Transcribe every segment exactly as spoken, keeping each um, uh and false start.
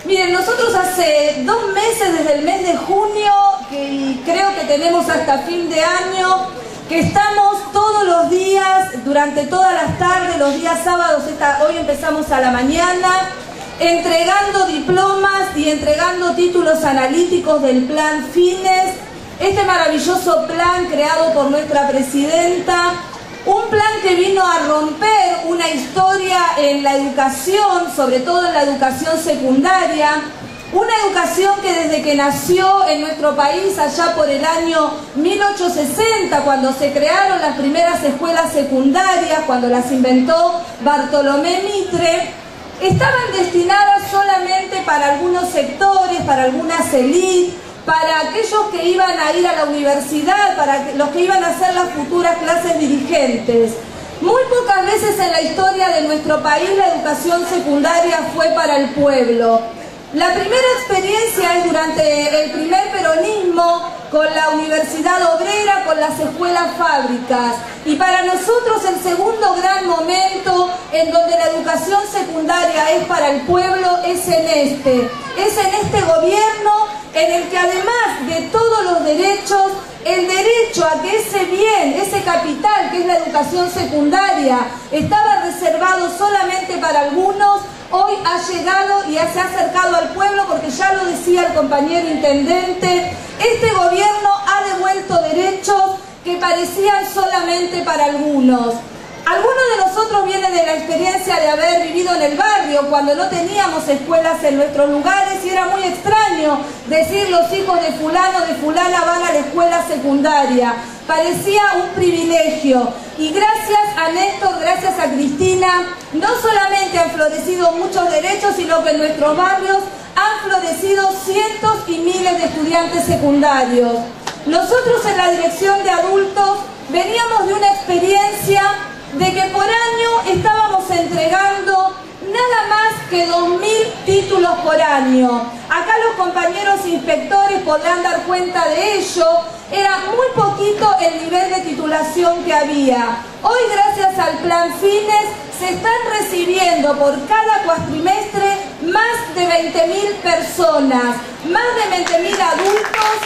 Miren, nosotros hace dos meses, desde el mes de junio, que creo que tenemos hasta fin de año, que estamos todos los días, durante todas las tardes, los días sábados, esta, hoy empezamos a la mañana, entregando diplomas y entregando títulos analíticos del Plan Fines, este maravilloso plan creado por nuestra presidenta, un plan que vino a romper una historia en la educación, sobre todo en la educación secundaria, una educación que desde que nació en nuestro país allá por el año mil ochocientos sesenta, cuando se crearon las primeras escuelas secundarias, cuando las inventó Bartolomé Mitre, estaban destinadas solamente para algunos sectores, para algunas élites, para aquellos que iban a ir a la universidad, para los que iban a ser las futuras clases dirigentes. Muy pocas veces en la historia de nuestro país la educación secundaria fue para el pueblo. La primera experiencia es durante el primer peronismo, con la Universidad Obrera, con las escuelas fábricas. Y para nosotros el segundo gran momento en donde la educación secundaria es para el pueblo es en este. Es en este gobierno en el que además de todos los derechos, el derecho a que ese bien, ese capital que es la educación secundaria, estaba reservado solamente para algunos, hoy ha llegado y se ha acercado al pueblo, porque ya lo decía el compañero intendente, este gobierno ha devuelto derechos que parecían solamente para algunos. Algunos de nosotros vienen de la experiencia de haber vivido en el barrio cuando no teníamos escuelas en nuestros lugares y era muy extraño decir los hijos de fulano, de fulana van a la escuela secundaria. Parecía un privilegio y gracias a Néstor, gracias a Cristina, no solamente han florecido muchos derechos, sino que en nuestros barrios han florecido cientos y miles de estudiantes secundarios. Nosotros en la dirección de adultos veníamos de una experiencia de que por año estábamos entregando nada más que dos mil títulos por año. Acá los compañeros inspectores podrán dar cuenta de ello. Era muy poquito el nivel de titulación que había. Hoy, gracias al Plan Fines, se están recibiendo por cada cuatrimestre más de veinte mil personas, más de veinte mil adultos.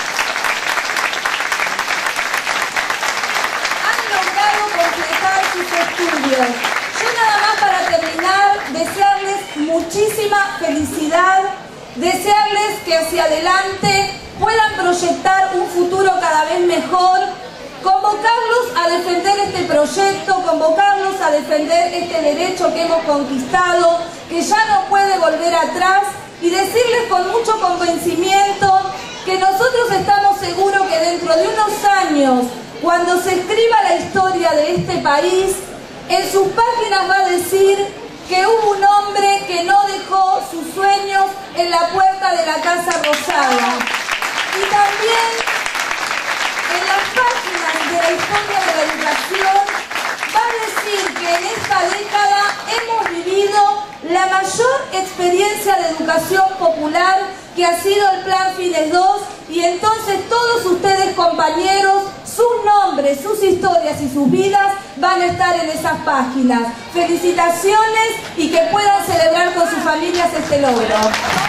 Completar sus estudios. Yo nada más para terminar, desearles muchísima felicidad, desearles que hacia adelante puedan proyectar un futuro cada vez mejor, convocarlos a defender este proyecto, convocarlos a defender este derecho que hemos conquistado, que ya no puede volver atrás, y decirles con mucho convencimiento que nosotros estamos seguros que dentro de unos años, cuando se escriba la historia de este país, en sus páginas va a decir que hubo un hombre que no dejó sus sueños en la puerta de la Casa Rosada. Y también en las páginas de la historia de la educación va a decir que en esta década hemos vivido la mayor experiencia de educación popular que ha sido el Plan Fines dos, y entonces todos ustedes, compañeros, sus nombres, sus historias y sus vidas van a estar en esas páginas. Felicitaciones y que puedan celebrar con sus familias este logro.